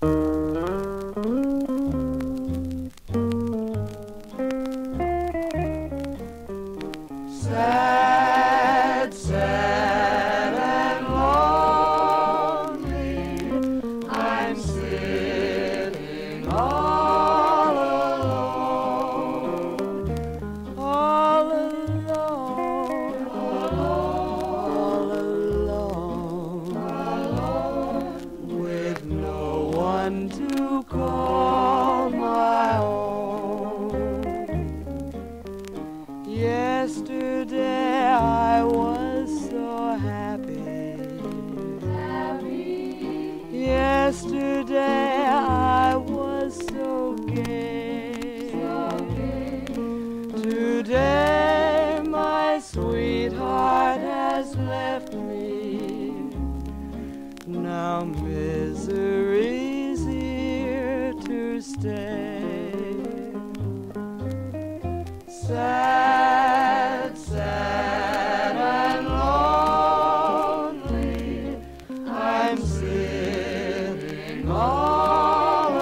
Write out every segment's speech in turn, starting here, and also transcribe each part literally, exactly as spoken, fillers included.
Sad, sad and lonely, I'm sitting all alone, all alone, all alone, alone, with no one to call my own. Yesterday I was so happy, happy. Yesterday I was so gay, so gay. Today my sweetheart has left me. Now misery's here to stay. Sad, sad and lonely, I'm sitting all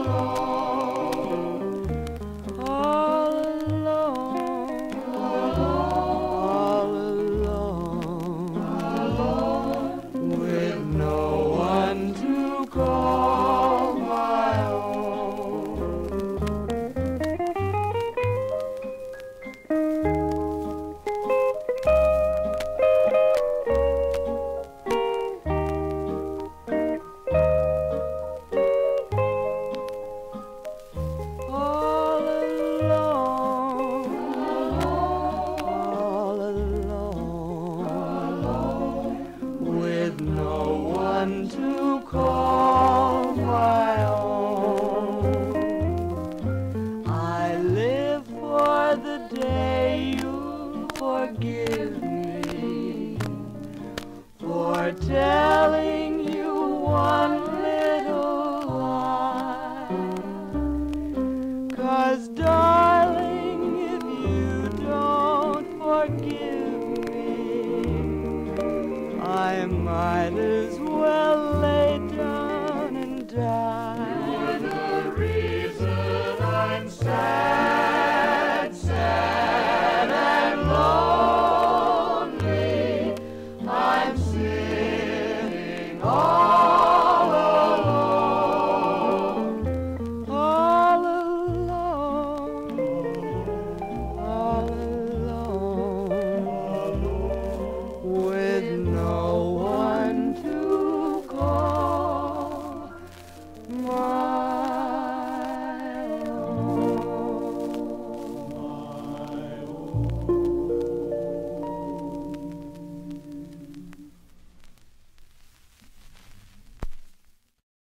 alone, all alone, all alone, alone, with no one to call my own. No one to call my own. I live for the day you forgive me for telling you one